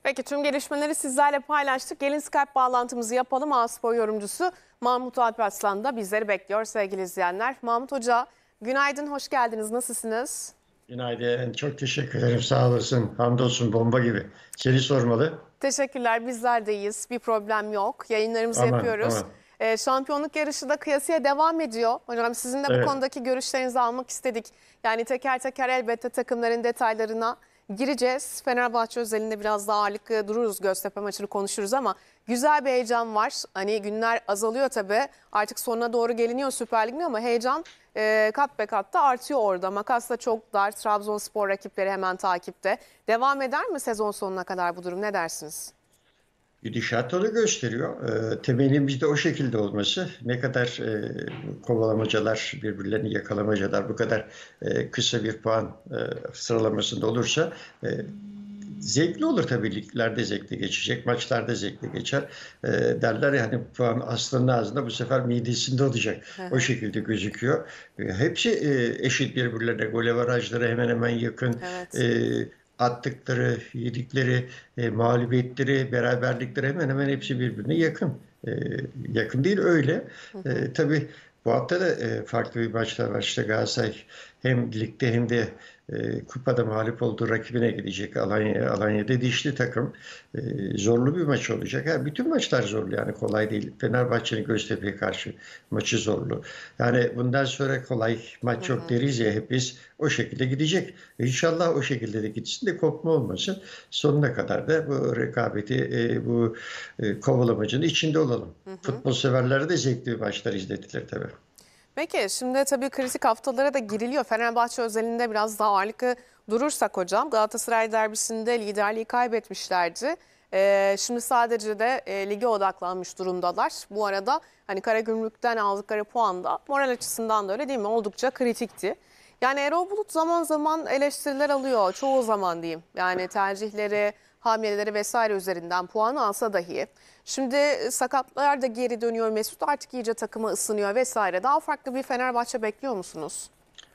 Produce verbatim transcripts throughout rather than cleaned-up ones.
Peki tüm gelişmeleri sizlerle paylaştık. Gelin Skype bağlantımızı yapalım. A-Spor yorumcusu Mahmut Alparslan da bizleri bekliyor sevgili izleyenler. Mahmut Hoca, günaydın, hoş geldiniz. Nasılsınız? Günaydın. Çok teşekkür ederim. Sağ olasın. Hamdolsun, bomba gibi. Seni sormalı. Teşekkürler, bizler de iyiyiz. Bir problem yok. Yayınlarımızı Aman yapıyoruz. aman. Ee, şampiyonluk yarışı da kıyasıya devam ediyor. Hocam sizin de bu Evet. konudaki görüşlerinizi almak istedik. Yani teker teker elbette takımların detaylarına gireceğiz. Fenerbahçe özelinde biraz daha ağırlıklı dururuz. Göztepe maçını konuşuruz ama güzel bir heyecan var. Hani günler azalıyor tabii. Artık sonuna doğru geliniyor Süper Lig'in ama heyecan e, kat be kat da artıyor orada. Makas da çok dar. Trabzonspor rakipleri hemen takipte. Devam eder mi sezon sonuna kadar bu durum? Ne dersiniz? Gidişat onu gösteriyor. E, temelimiz de o şekilde olması. Ne kadar e, kovalamacalar, birbirlerini yakalamacalar bu kadar e, kısa bir puan e, sıralamasında olursa e, zevkli olur tabii. Liglerde zevkli geçecek, maçlarda zevkli geçer. E, derler ya hani puan aslının ağzında bu sefer midesinde olacak. Hı O hı. şekilde gözüküyor. E, hepsi e, eşit birbirlerine. Gol averajları hemen hemen yakın. Evet. E, attıkları, yedikleri, e, mağlubiyetleri, beraberlikleri hemen hemen hepsi birbirine yakın. E, yakın değil öyle. Hı hı. E, tabii bu hafta da e, farklı bir maçlar var. İşte Galatasaray hem ligde hem de e, kupada mağlup olduğu rakibine gidecek. Alanya, Alanya'da dişli takım. E, zorlu bir maç olacak. Ha, bütün maçlar zorlu yani kolay değil. Fenerbahçe'nin Göztepe'ye karşı maçı zorlu. Yani bundan sonra kolay Hı maç yok hı. deriz ya hep biz. O şekilde gidecek. İnşallah o şekilde de gitsin de kopma olmasın. Sonuna kadar da bu rekabeti, e, bu e, kovalamacının içinde olalım. Hı hı. Futbol severlere de zevkli maçlar izletilir tabii. Peki şimdi tabii kritik haftalara da giriliyor. Fenerbahçe özelinde biraz daha ağırlıklı durursak hocam. Galatasaray derbisinde liderliği kaybetmişlerdi. Ee, şimdi sadece de e, lige odaklanmış durumdalar. Bu arada hani Karagümrük'ten aldıkları puan da moral açısından da öyle değil mi? Oldukça kritikti. Yani Erol Bulut zaman zaman eleştiriler alıyor. Çoğu zaman diyeyim. Yani tercihleri, hamleleri vesaire üzerinden puan alsa dahi. Şimdi sakatlar da geri dönüyor. Mesut artık iyice takıma ısınıyor vesaire. Daha farklı bir Fenerbahçe bekliyor musunuz?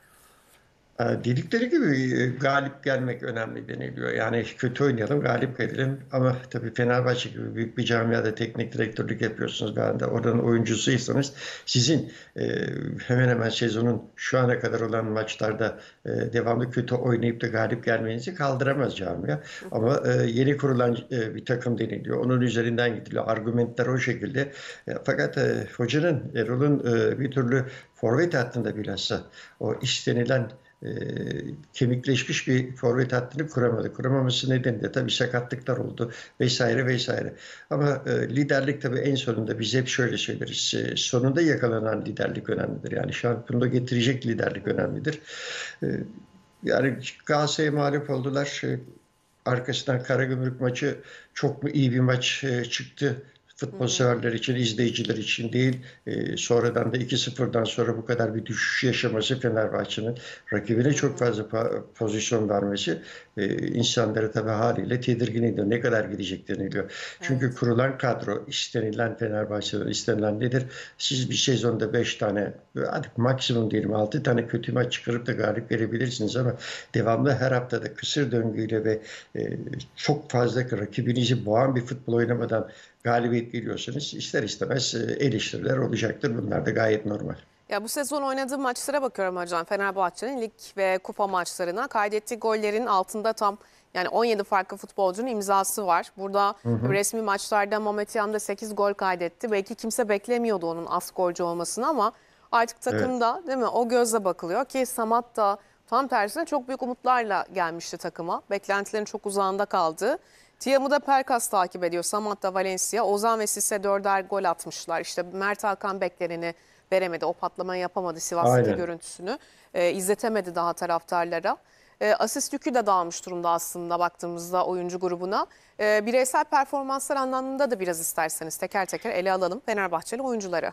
E, Dedikleri gibi e, galip gelmek önemli deniliyor. Yani kötü oynayalım, galip gelelim. Ama tabii Fenerbahçe gibi büyük bir camiada teknik direktörlük yapıyorsunuz. Ben de oranın oyuncusuysanız sizin e, hemen hemen sezonun şu ana kadar olan maçlarda e, devamlı kötü oynayıp da galip gelmenizi kaldıramaz camia. Ama e, yeni kurulan e, bir takım deniliyor. Onun üzerinden gidiliyor. Argümanlar o şekilde. E, fakat e, hocanın, Erol'un e, bir türlü forvet hattında bilhassa o istenilen e, kemikleşmiş bir forvet hattını kuramadı. Kuramaması nedeni de tabii sakatlıklar oldu vesaire vesaire. Ama e, liderlik tabii en sonunda biz hep şöyle söyleriz. E, sonunda yakalanan liderlik önemlidir. Yani şampiyonluğu getirecek liderlik önemlidir. E, yani Galatasaray'a mağlup oldular. E, arkasından Karagümrük maçı çok mu iyi bir maç e, çıktı. Hı Futbol hı. severler için, izleyiciler için değil. E, sonradan da iki sıfırdan sonra bu kadar bir düşüş yaşaması Fenerbahçe'nin rakibine Hı çok hı. fazla pa- pozisyon vermesi e, insanları tabii haliyle tedirgin ediyor. Ne kadar gidecek deniliyor. Çünkü Evet. kurulan kadro, istenilen Fenerbahçe'den istenilen nedir? Siz bir sezonda beş tane, hadi maksimum diyelim altı tane kötü maç çıkarıp da galip verebilirsiniz ama devamlı her haftada kısır döngüyle ve e, çok fazla rakibinizi boğan bir futbol oynamadan galibiyet geliyorsanız ister istemez e, eleştiriler olacaktır. Bunlar da gayet normal. Ya bu sezon oynadığı maçlara bakıyorum hocam. Fenerbahçe'nin lig ve kupa maçlarına kaydettiği gollerin altında tam yani on yedi farklı futbolcunun imzası var. Burada Hı hı. resmi maçlarda Mehmet Yam'da sekiz gol kaydetti. Belki kimse beklemiyordu onun az golcü olmasını ama artık Evet. takımda değil mi o gözle bakılıyor ki Samat da tam tersine çok büyük umutlarla gelmişti takıma. Beklentilerin çok uzağında kaldı. Tiam'ı da Pelkas takip ediyor. Samat da Valencia. Ozan ve Sisse dörder gol atmışlar. İşte Mert Hakan beklerini veremedi. O patlamayı yapamadı Sivas'taki Aynen. görüntüsünü. E, izletemedi daha taraftarlara. E, asist yükü de dağılmış durumda aslında baktığımızda oyuncu grubuna. E, bireysel performanslar anlamında da biraz isterseniz teker teker ele alalım Fenerbahçeli oyuncuları.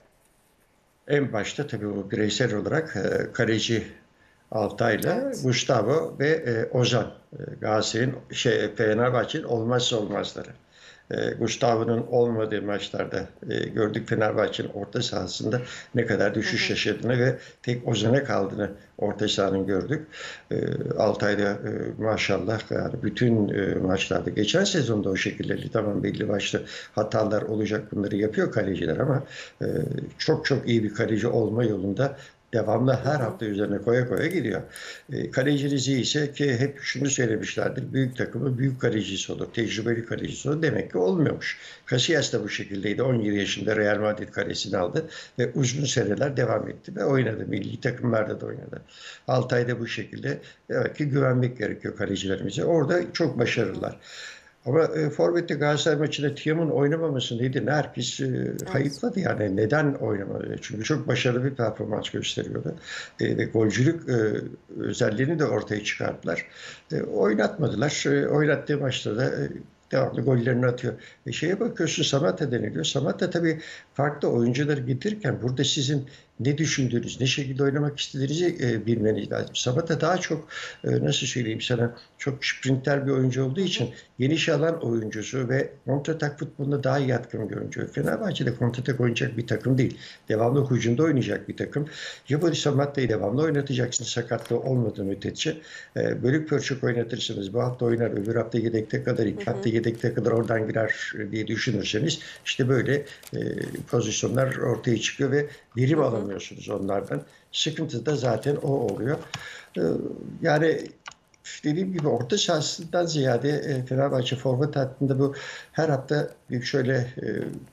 En başta tabii o bireysel olarak e, kaleci Altay'la Evet. Gustavo ve e, Ozan e, Galatasaray'ın şey Fenerbahçe'nin olmazsa olmazları. E, Gustavo'nun olmadığı maçlarda e, gördük Fenerbahçe'nin orta sahasında ne kadar Hı düşüş hı. yaşadığını ve tek Ozan'a kaldığını orta sahanın gördük. E, Altay'da e, maşallah yani bütün e, maçlarda geçen sezonda o şekilde tamam belli başlı hatalar olacak bunları yapıyor kaleciler ama e, çok çok iyi bir kaleci olma yolunda devamlı Hı her hı. hafta üzerine koya koya gidiyor. E, kaleciniz iyi ise ki hep şunu söylemişlerdir. Büyük takımı büyük kalecisi olur. Tecrübeli kalecisi olur. Demek ki olmuyormuş. Casillas da bu şekildeydi. on yedi yaşında Real Madrid kalesini aldı ve uzun seneler devam etti ve oynadı. Milli takımlarda da oynadı. Altay da bu şekilde. Demek ki güvenmek gerekiyor kalecilerimize. Orada çok Hı hı. başarılılar. Ama e, Forvet'te Galatasaray maçında Tiam'ın oynamaması nedir? Herkes e, Evet. hayıfladı yani. Neden oynamadı? Çünkü çok başarılı bir performans gösteriyordu. E, ve golcülük e, özelliğini de ortaya çıkarttılar. E, oynatmadılar. E, oynattığı maçlarda e, devamlı gollerini atıyor. E, şeye bakıyorsun Samatta deniliyor. Samatta tabii farklı oyuncuları getirirken burada sizin ne düşündüğünüz, ne şekilde oynamak istediğinizi e, bilmeniz lazım. Samatta daha çok e, nasıl söyleyeyim sana çok sprinter bir oyuncu olduğu Hı hı. için geniş alan oyuncusu ve kontratak futboluna daha yatkın bir oyuncu. Fenerbahçe'de kontratak oynayacak bir takım değil. Devamlı hücumda oynayacak bir takım. Ya Barış Samatta'yı devamlı oynatacaksınız sakatlığı olmadığı müddetçe. E, bölük pörçük oynatırsınız. Bu hafta oynar, öbür hafta yedekte kadar, Hı iki hafta hı. yedekte kadar oradan girer diye düşünürseniz işte böyle e, pozisyonlar ortaya çıkıyor ve Hı verim hı. alamıyorsunuz onlardan. Sıkıntı da zaten o oluyor. E, yani dediğim gibi orta sahasından ziyade e, Fenerbahçe forvet hattında bu her hafta bir şöyle e,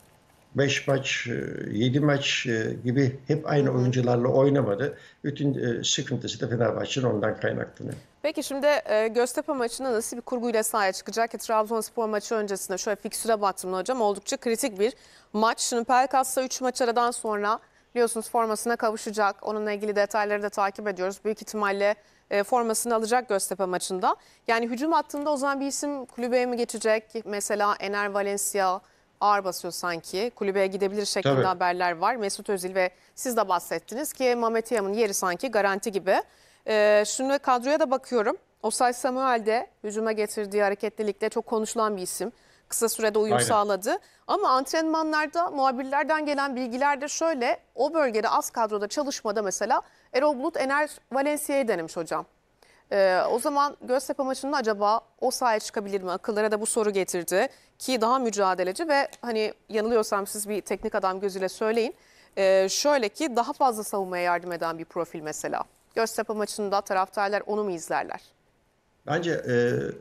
beş maç, yedi maç e, gibi hep Hı aynı hı. oyuncularla oynamadı. Bütün e, sıkıntısı da Fenerbahçe'nin ondan kaynaklanıyor. Peki şimdi e, Göztepe maçında nasıl bir kurguyla sahaya çıkacak ki Trabzonspor maçı öncesinde şöyle fikstüre baktım hocam oldukça kritik bir maç. Şimdi Pelkas'ta üç maç aradan sonra biliyorsunuz formasına kavuşacak. Onunla ilgili detayları da takip ediyoruz. Büyük ihtimalle e, formasını alacak Göztepe maçında. Yani hücum hattında o zaman bir isim kulübeye mi geçecek? Mesela Ener Valencia ağır basıyor sanki. Kulübeye gidebilir şeklinde Tabii. haberler var. Mesut Özil ve siz de bahsettiniz ki Mehmet Yam'ın yeri sanki garanti gibi. Ee, şimdi kadroya da bakıyorum. Osay Samuel de hücuma getirdiği hareketlilikle çok konuşulan bir isim. Kısa sürede uyum Aynen. sağladı. Ama antrenmanlarda muhabirlerden gelen bilgiler de şöyle. O bölgede az kadroda çalışmada mesela Erol Bulut Ener Valencia'yı denemiş hocam. Ee, o zaman Göztepe maçında acaba o sahaya çıkabilir mi? Akıllara da bu soru getirdi. Ki daha mücadeleci ve hani yanılıyorsam siz bir teknik adam gözüyle söyleyin. Ee, şöyle ki daha fazla savunmaya yardım eden bir profil mesela. Göztepe maçında taraftarlar onu mu izlerler? Bence e,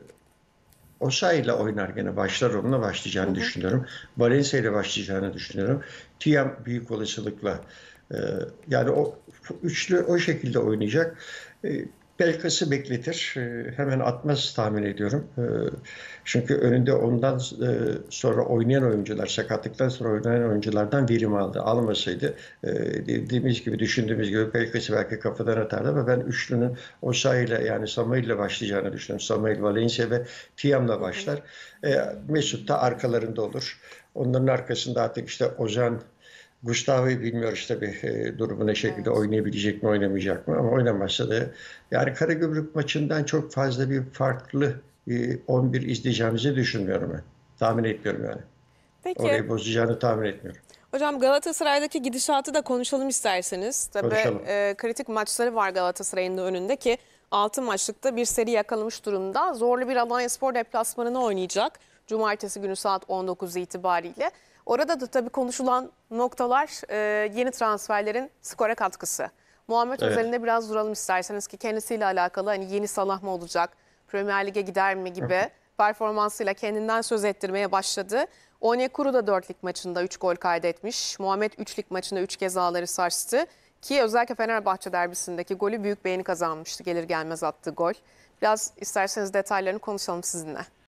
Osayi ile oynar gene başlar onunla Hı başlayacağını hı. düşünüyorum. Valencia ile başlayacağını düşünüyorum. Tiam büyük olasılıkla e, yani o üçlü o şekilde oynayacak. E, Pelkas'ı bekletir. E, hemen atmaz tahmin ediyorum. E, çünkü önünde ondan e, sonra oynayan oyuncular, sakatlıktan sonra oynayan oyunculardan verim aldı. Almasaydı e, dediğimiz gibi, düşündüğümüz gibi Pelkas'ı belki kafadan atardı ama ben üçlünün Osayi ile yani Samuel ile başlayacağını düşünüyorum. Samuel, Valencia ve Tiam'la Hı hı. başlar. E, Mesut da arkalarında olur. Onların arkasında artık işte Ozan, Gustavo'yu bilmiyoruz tabii e, durumu ne şekilde Evet. oynayabilecek mi oynamayacak mı ama oynamazsa da yani Karagümrük maçından çok fazla bir farklı e, on bir izleyeceğimizi düşünmüyorum ben. Tahmin etmiyorum yani. Peki Orayı bozacağını tahmin etmiyorum. hocam Galatasaray'daki gidişatı da konuşalım isterseniz. Tabii Konuşalım. e, kritik maçları var Galatasaray'ın da önünde ki altı maçlıkta bir seri yakalamış durumda. Zorlu bir Alanyaspor deplasmanını oynayacak. Cumartesi günü saat on dokuz itibariyle. Orada da tabii konuşulan noktalar e, yeni transferlerin skora katkısı. Muhammed Evet. özelinde biraz duralım isterseniz ki kendisiyle alakalı hani yeni Salah mı olacak, Premier Lig'e gider mi gibi performansıyla kendinden söz ettirmeye başladı. Onyekuru da dört lig maçında üç gol kaydetmiş. Muhammed üç lig maçında üç kez ağları sarstı. Ki özellikle Fenerbahçe derbisindeki golü büyük beğeni kazanmıştı. Gelir gelmez attığı gol. Biraz isterseniz detaylarını konuşalım sizinle.